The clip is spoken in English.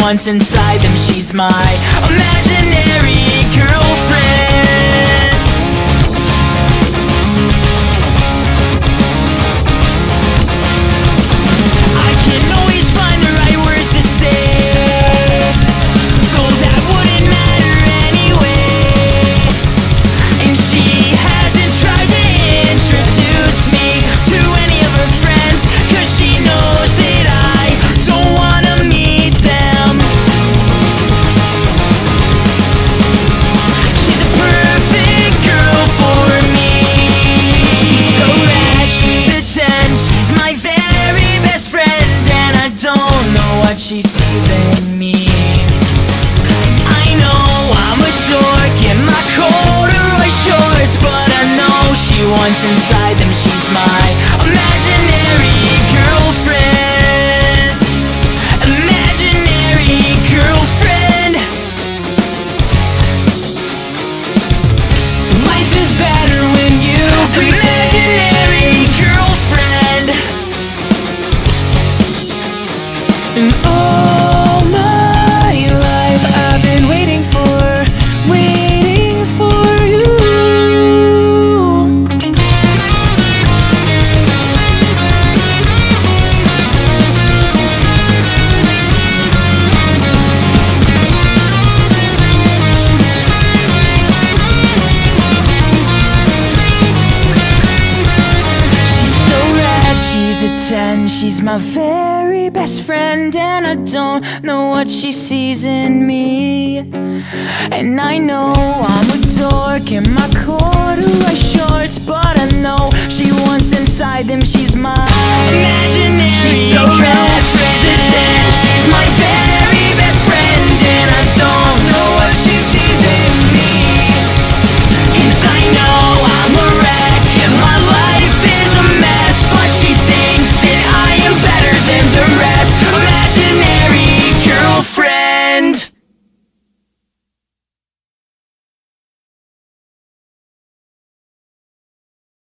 wants inside them. She's my imaginary girlfriend. I can always find the right words to say, told that wouldn't matter anyway. And she hasn't tried to introduce me to any of her friends, 'cause she knows that I don't wanna meet them. She's a perfect girl for me. She's so rad, she's a 10. She's my very best friend, and I don't know what she sees in me. I know I'm a dork in my corduroy shorts, but I know she wants inside them. She's my imaginary girlfriend. Imaginary girlfriend. Life is better when you pretend. Imaginary girlfriend. And all my life I've been waiting for you. She's so rad, she's a 10. She's my very best friend, and I don't know what she sees in me. And I know I'm a dork in my corduroy shorts, but I know she wants inside them. She's my imaginary. She's so rad,